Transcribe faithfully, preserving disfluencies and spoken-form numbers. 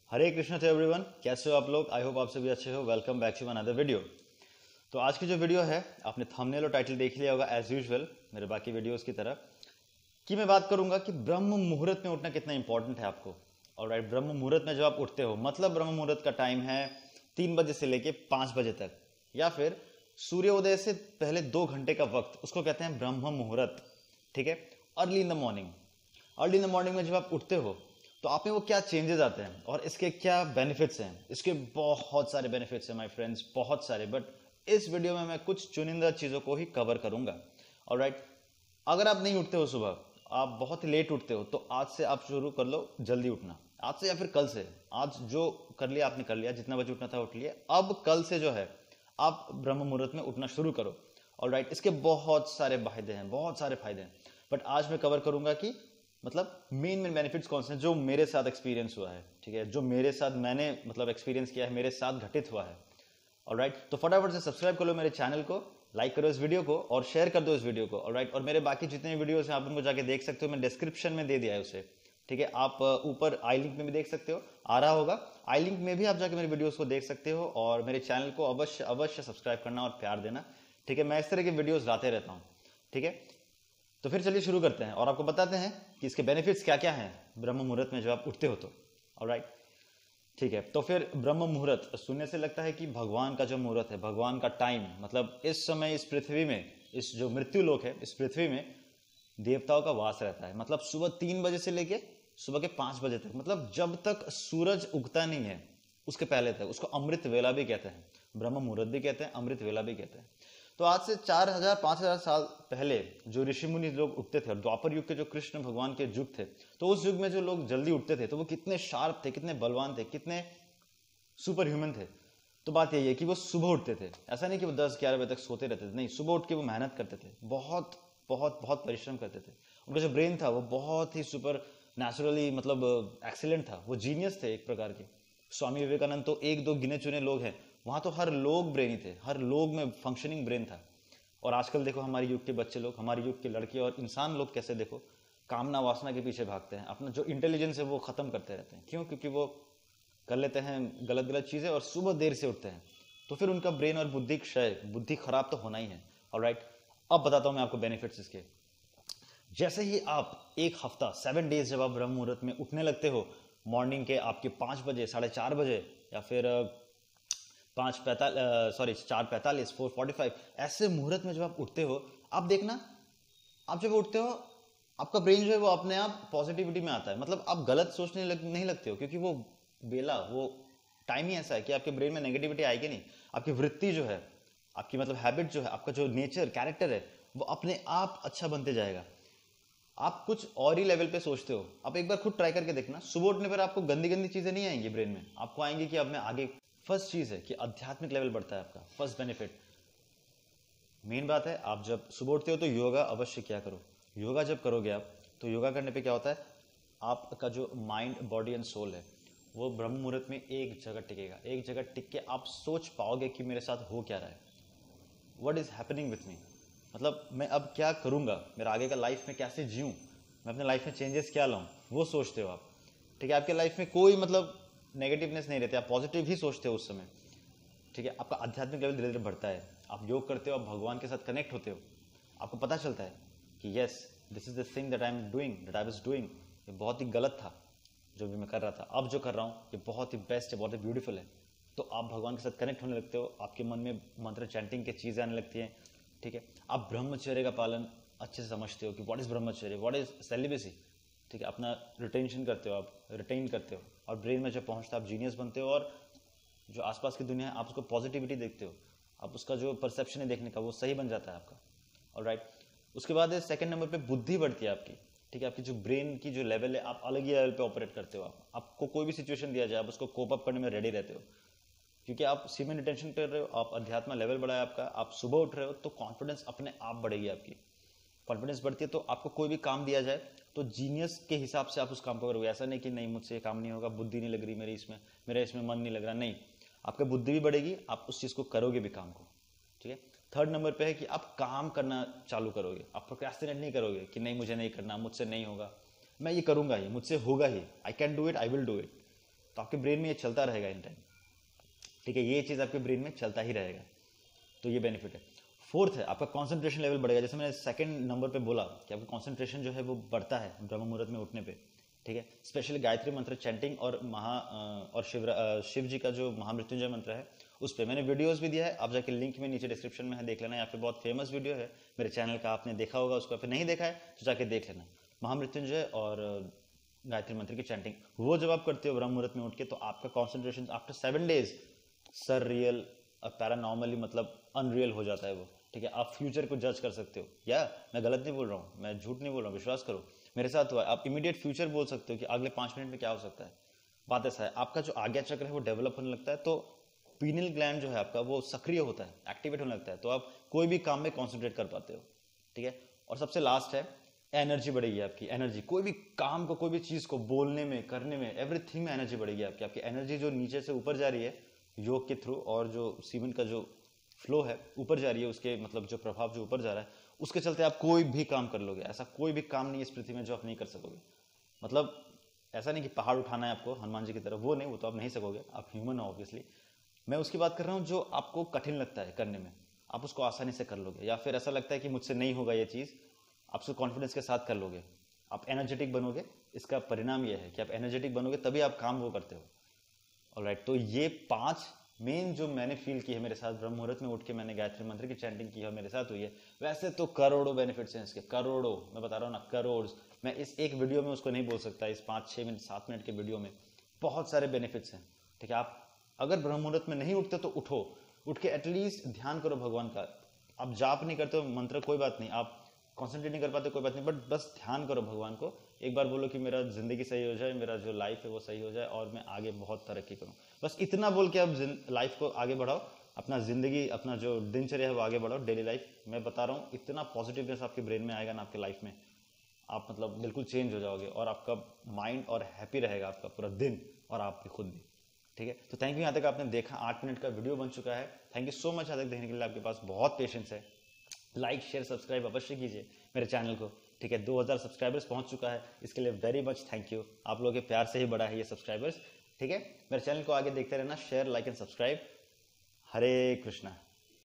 Hare Krishna to everyone, कैसे हो आप लोग। आई होप आप सभी अच्छे हो। Welcome back to another video. तो आज की जो वीडियो है, आपने थंबनेल और टाइटल देख लिया होगा एज यूजुअल मेरे बाकी वीडियोस की तरह, कि मैं बात करूंगा कि ब्रह्म मुहूर्त में उठना कितना इंपॉर्टेंट है आपको। और राइट, ब्रह्म मुहूर्त में जब आप उठते हो, मतलब ब्रह्म मुहूर्त का टाइम है तीन बजे से लेके पाँच बजे तक, या फिर सूर्योदय से पहले दो घंटे का वक्त, उसको कहते हैं ब्रह्म मुहूर्त। ठीक है, early in the morning. Early in the morning में जब आप उठते हो तो आप में वो क्या चेंजेस आते हैं और इसके क्या बेनिफिट्स हैं। इसके बहुत सारे बेनिफिट्स हैं माय फ्रेंड्स, बहुत सारे। बट इस वीडियो में मैं कुछ चुनिंदा चीज़ों को ही कवर करूंगा। और राइट, अगर आप नहीं उठते हो सुबह, आप बहुत ही लेट उठते हो, तो आज से आप शुरू कर लो जल्दी उठना। आज से या फिर कल से, आज जो कर लिया आपने कर लिया, जितना बजे उठना था उठ लिया। अब कल से जो है आप ब्रह्म मुहूर्त में उठना शुरू करो। और राइट, इसके बहुत सारे फायदे हैं, बहुत सारे फायदे हैं। बट आज मैं कवर करूंगा कि मतलब मेन मेन बेनिफिट्स कौन से हैं जो मेरे साथ एक्सपीरियंस हुआ है। ठीक है, जो मेरे साथ मैंने मतलब एक्सपीरियंस किया है, मेरे साथ घटित हुआ है। ऑलराइट, तो फटाफट से सब्सक्राइब कर लो मेरे चैनल को, लाइक करो इस वीडियो को और शेयर कर दो इस वीडियो को। ऑलराइट, और मेरे बाकी जितने वीडियोस हैं आप उनको जाके देख सकते हो, मैं डिस्क्रिप्शन में दे दिया है उसे। ठीक है, आप ऊपर आई लिंक में भी देख सकते हो, आ रहा होगा। आई लिंक में भी आप जाके मेरे वीडियोस को देख सकते हो और मेरे चैनल को अवश्य अवश्य सब्सक्राइब करना और प्यार देना। ठीक है, मैं इस तरह के वीडियोस लाते रहता हूँ। ठीक है, तो फिर चलिए शुरू करते हैं और आपको बताते हैं कि इसके बेनिफिट्स क्या क्या हैं ब्रह्म मुहूर्त में जब आप उठते हो तो। ऑलराइट, ठीक है। तो फिर ब्रह्म मुहूर्त सुनने से लगता है कि भगवान का जो मुहूर्त है, भगवान का टाइम, मतलब इस समय इस पृथ्वी में, इस जो मृत्यु लोक है, इस पृथ्वी में देवताओं का वास रहता है। मतलब सुबह तीन बजे से लेके सुबह के पाँच बजे तक, मतलब जब तक सूरज उगता नहीं है उसके पहले तक, उसको अमृत वेला भी कहते हैं, ब्रह्म मुहूर्त भी कहते हैं, अमृत वेला भी कहते हैं। तो आज से चार हजार पांच हजार साल पहले जो ऋषि मुनि लोग उठते थे, और द्वापर युग के जो कृष्ण भगवान के युग थे, तो उस युग में जो लोग जल्दी उठते थे तो वो कितने शार्प थे, कितने बलवान थे, कितने सुपर ह्यूमन थे। तो बात यही है कि वो सुबह उठते थे। ऐसा नहीं कि वो दस ग्यारह बजे तक सोते रहते थे, नहीं, सुबह उठ के वो मेहनत करते थे, बहुत बहुत बहुत परिश्रम करते थे। उनका जो ब्रेन था वो बहुत ही सुपर नेचुरली मतलब एक्सीलेंट था, वो जीनियस थे एक प्रकार के। स्वामी विवेकानंद तो एक दो गिने चुने लोग हैं, वहां तो हर लोग ब्रेनी थे, हर लोग में फंक्शनिंग ब्रेन था। और आजकल देखो हमारे युग के बच्चे लोग, हमारे युग के लड़के और इंसान लोग कैसे देखो कामना वासना के पीछे भागते हैं, अपना जो इंटेलिजेंस है वो खत्म करते रहते हैं। क्यों? क्योंकि वो कर लेते हैं गलत गलत चीजें और सुबह देर से उठते हैं, तो फिर उनका ब्रेन और बुद्धि क्षय, बुद्धि खराब तो होना ही है। ऑलराइट, अब बताता हूं मैं आपको बेनिफिट्स इसके। जैसे ही आप एक हफ्ता सेवन डेज जब आप ब्रह्म मुहूर्त में उठने लगते हो, मॉर्निंग के आपके पाँच बजे, साढ़े चार बजे, या फिर पाँच पैंतालीस सॉरी चार पैंतालीस, फोर फोर्टी फाइव, ऐसे मुहूर्त में जब आप उठते हो, आप देखना, आप जब उठते हो आपका ब्रेन जो है वो अपने आप पॉजिटिविटी में आता है। मतलब आप गलत सोचने लग, नहीं लगते हो, क्योंकि वो बेला, वो टाइम ही ऐसा है कि आपके ब्रेन में नेगेटिविटी आएगी नहीं। आपकी वृत्ति जो है, आपकी मतलब हैबिट जो है, आपका जो नेचर, कैरेक्टर है, वो अपने आप अच्छा बनते जाएगा। आप कुछ और ही लेवल पे सोचते हो। आप एक बार खुद ट्राई करके देखना, सुबह उठने पर आपको गंदी गंदी चीजें नहीं आएंगी ब्रेन में, आपको आएंगी कि अब मैं आगे। फर्स्ट चीज है कि आध्यात्मिक लेवल बढ़ता है आपका, फर्स्ट बेनिफिट। मेन बात है, आप जब सुबह उठते हो तो योगा अवश्य क्या करो। योगा जब करोगे आप, तो योगा करने पे क्या होता है, आपका जो माइंड, बॉडी एंड सोल है वो ब्रह्म मुहूर्त में एक जगह टिकेगा। एक जगह टिक के आप सोच पाओगे कि मेरे साथ हो क्या रहा है, what is happening with me, मतलब मैं अब क्या करूंगा, मेरा आगे का लाइफ में कैसे जीऊं, मैं अपने लाइफ में चेंजेस क्या लाऊं, वो सोचते हो आप। ठीक है, आपके लाइफ में कोई मतलब नेगेटिवनेस नहीं रहती, आप पॉजिटिव ही सोचते हो उस समय। ठीक है, आपका आध्यात्मिक लेवल धीरे धीरे बढ़ता है। आप योग करते हो, आप भगवान के साथ कनेक्ट होते हो, आपको पता चलता है कि yes, this is the thing that I am doing, that I was doing, ये बहुत ही गलत था जो भी मैं कर रहा था, अब जो कर रहा हूँ ये बहुत ही बेस्ट है, बहुत ही ब्यूटीफुल है। तो आप भगवान के साथ कनेक्ट होने लगते हो, आपके मन में मंत्र चैंटिंग की चीजें आने लगती हैं। ठीक है, आप ब्रह्मचर्य का पालन अच्छे से समझते हो कि what is brahmacharya, what is celibacy. ठीक है, अपना रिटेंशन करते हो, आप रिटेन करते हो, और ब्रेन में जब पहुंचता है आप जीनियस बनते हो, और जो आसपास की दुनिया है आप उसको पॉजिटिविटी देखते हो, आप उसका जो परसेप्शन है देखने का वो सही बन जाता है आपका। ऑलराइट, उसके बाद सेकंड नंबर पे बुद्धि बढ़ती है आपकी। ठीक है, आपकी जो ब्रेन की जो लेवल है, आप अलग ही लेवल पे ऑपरेट करते हो। आप आपको कोई भी सिचुएशन दिया जाए आप उसको कोप अप करने में रेडी रहते हो, क्योंकि आप सी में रिटेंशन कर रहे हो, आप अध्यात्म लेवल बढ़ा है आपका, आप सुबह उठ रहे हो तो कॉन्फिडेंस अपने आप बढ़ेगी आपकी। कॉन्फिडेंस बढ़ती है तो आपको कोई भी काम दिया जाए तो जीनियस के हिसाब से आप उस काम को करोगे। ऐसा नहीं कि नहीं मुझसे ये काम नहीं होगा, बुद्धि नहीं लग रही मेरी इसमें, मेरा इसमें मन नहीं लग रहा, नहीं, आपकी बुद्धि भी बढ़ेगी, आप उस चीज को करोगे भी काम को। ठीक है, थर्ड नंबर पे है कि आप काम करना चालू करोगे, आप प्रोक्रेस्टिनेट नहीं करोगे कि नहीं मुझे नहीं करना, मुझसे नहीं होगा, मैं ये करूंगा ही, मुझसे होगा ही, I can do it, I will do it. तो आपके ब्रेन में ये चलता रहेगा इन टाइम, ठीक है, ये चीज़ आपके ब्रेन में चलता ही रहेगा, तो ये बेनिफिट है। फोर्थ है आपका कॉन्सेंट्रेशन लेवल बढ़ेगा। जैसे मैंने सेकंड नंबर पे बोला कि आपका कॉन्सेंट्रेशन जो है वो बढ़ता है ब्रह्म मुहूर्त में उठने पे, ठीक है। स्पेशली गायत्री मंत्र चैंटिंग और महा और शिव शिव जी का जो महामृत्युंजय मंत्र है उस पर मैंने वीडियोस भी दिया है, आप जाके लिंक में नीचे डिस्क्रिप्शन में है, देख लेना। यहाँ पे बहुत फेमस वीडियो है मेरे चैनल का, आपने देखा होगा उसको, फिर नहीं देखा है तो जाके देख लेना। महामृत्युंजय और गायत्री मंत्र की चैंटिंग वो जब आप करते हो ब्रह्म मुहूर्त में उठ के, तो आपका concentration after seven days sir real paranormally मतलब अनरियल हो जाता है वो, ठीक है। आप फ्यूचर को जज कर सकते हो, या मैं गलत नहीं बोल रहा हूँ, मैं झूठ नहीं बोल रहा हूँ, विश्वास करो मेरे साथ हुआ है। आप इमीडिएट फ्यूचर बोल सकते हो कि अगले पाँच मिनट में क्या हो सकता है। बात ऐसा है, आपका जो आज्ञा चक्र है वो डेवलप होने लगता है, तो पीनियल ग्लैंड जो है आपका वो सक्रिय होता है, एक्टिवेट होने लगता है, तो आप कोई भी काम में कॉन्सेंट्रेट कर पाते हो, ठीक है। और सबसे लास्ट है एनर्जी बढ़ेगी आपकी, एनर्जी कोई भी काम को, कोई भी चीज को बोलने में, करने में, एवरीथिंग में एनर्जी बढ़ेगी आपकी। आपकी एनर्जी जो नीचे से ऊपर जा रही है योग के थ्रू, और जो सीमेंट का जो फ्लो है ऊपर जा रही है, उसके मतलब जो प्रभाव जो ऊपर जा रहा है, उसके चलते आप कोई भी काम कर लोगे। ऐसा कोई भी काम नहीं है इस पृथ्वी में जो आप नहीं कर सकोगे। मतलब ऐसा नहीं कि पहाड़ उठाना है आपको हनुमान जी की तरह, वो नहीं, वो तो आप नहीं सकोगे, आप ह्यूमन हो ऑब्वियसली। मैं उसकी बात कर रहा हूँ जो आपको कठिन लगता है करने में, आप उसको आसानी से कर लोगे, या फिर ऐसा लगता है कि मुझसे नहीं होगा ये चीज़, आप उसको कॉन्फिडेंस के साथ कर लोगे, आप एनर्जेटिक बनोगे। इसका परिणाम ये है कि आप एनर्जेटिक बनोगे तभी आप काम वो करते हो। ऑलराइट, तो ये पांच मेन जो मैंने फील की है मेरे साथ, ब्रह्म मुहूर्त में उठ के मैंने गायत्री मंत्र की चैंटिंग की है, मेरे साथ हुई है। वैसे तो करोड़ों बेनिफिट्स हैं इसके, करोड़ों, मैं बता रहा हूँ ना, करोड़। मैं इस एक वीडियो में उसको नहीं बोल सकता, इस पाँच छः मिनट सात मिनट के वीडियो में बहुत सारे बेनिफिट्स हैं, ठीक है। आप अगर ब्रह्म मुहूर्त में नहीं उठते तो उठो, उठ के एटलीस्ट ध्यान करो भगवान का। आप जाप नहीं करते हो मंत्र, कोई बात नहीं, आप कॉन्सेंट्रेट नहीं कर पाते, कोई बात नहीं, बट बस ध्यान करो भगवान को। एक बार बोलो कि मेरा जिंदगी सही हो जाए, मेरा जो लाइफ है वो सही हो जाए, और मैं आगे बहुत तरक्की करूं। बस इतना बोल के आप लाइफ को आगे बढ़ाओ, अपना जिंदगी, अपना जो दिनचर्या है वो आगे बढ़ाओ, डेली लाइफ। मैं बता रहा हूँ, इतना पॉजिटिवनेस आपके ब्रेन में आएगा ना आपके लाइफ में, आप मतलब बिल्कुल चेंज हो जाओगे, और आपका माइंड और हैप्पी रहेगा आपका पूरा दिन, और आप भी खुद भी, ठीक है। तो थैंक यू, यहाँ तक आपने देखा, आठ मिनट का वीडियो बन चुका है। थैंक यू सो मच यहाँ तक देखने के लिए, आपके पास बहुत पेशेंस है। लाइक शेयर सब्सक्राइब अवश्य कीजिए मेरे चैनल को, ठीक है। दो हज़ार सब्सक्राइबर्स पहुंच चुका है, इसके लिए वेरी मच थैंक यू। आप लोगों के प्यार से ही बड़ा है ये सब्सक्राइबर्स, ठीक है। मेरे चैनल को आगे देखते रहना, share like and subscribe. Hare Krishna.